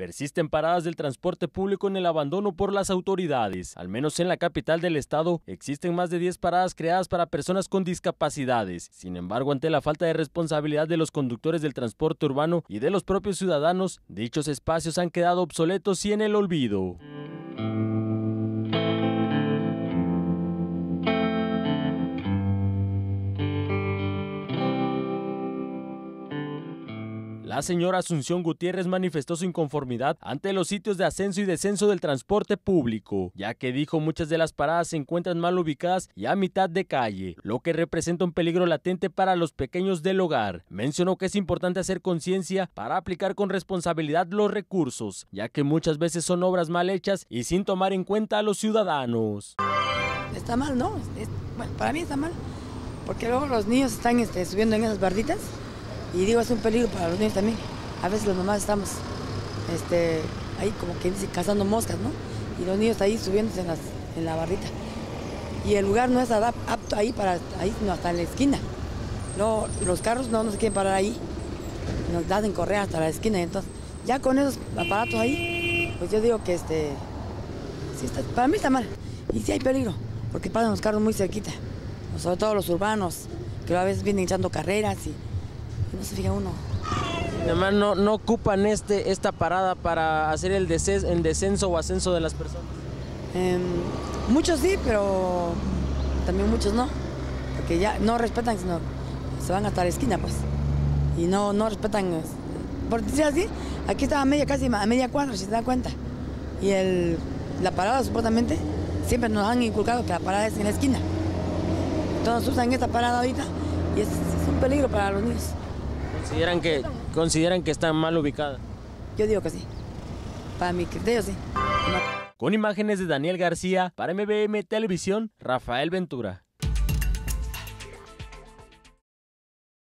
persisten paradas del transporte público en el abandono por las autoridades. Al menos en la capital del estado existen más de 10 paradas creadas para personas con discapacidades. Sin embargo, ante la falta de responsabilidad de los conductores del transporte urbano y de los propios ciudadanos, dichos espacios han quedado obsoletos y en el olvido. La señora Asunción Gutiérrez manifestó su inconformidad ante los sitios de ascenso y descenso del transporte público, ya que dijo muchas de las paradas se encuentran mal ubicadas y a mitad de calle, lo que representa un peligro latente para los pequeños del hogar. Mencionó que es importante hacer conciencia para aplicar con responsabilidad los recursos, ya que muchas veces son obras mal hechas y sin tomar en cuenta a los ciudadanos. Está mal, ¿no? Bueno, para mí está mal, porque luego los niños están subiendo en esas barditas. Y digo, es un peligro para los niños también. A veces los mamás estamos ahí como que dice cazando moscas, ¿no? Y los niños ahí subiéndose en la barrita. Y el lugar no es apto ahí para ahí, sino hasta en la esquina. No, los carros no se quieren parar ahí. Nos hacen correr hasta la esquina. Entonces, ya con esos aparatos ahí, pues yo digo que sí para mí está mal. Y sí hay peligro, porque pasan los carros muy cerquita. Sobre todo los urbanos, que a veces vienen echando carreras y no se fija uno. Además, no ocupan esta parada para hacer el descenso o ascenso de las personas. Muchos sí, pero también muchos no, porque ya no respetan, sino se van hasta la esquina, pues. Y no respetan, por decir así, aquí estaba casi a media cuadra, si se dan cuenta. Y la parada, supuestamente, siempre nos han inculcado que la parada es en la esquina. Entonces usan esta parada ahorita y es un peligro para los niños. ¿Consideran que está mal ubicada? Yo digo que sí. Para mi criterio, sí. Con imágenes de Daniel García, para MBM Televisión, Rafael Ventura.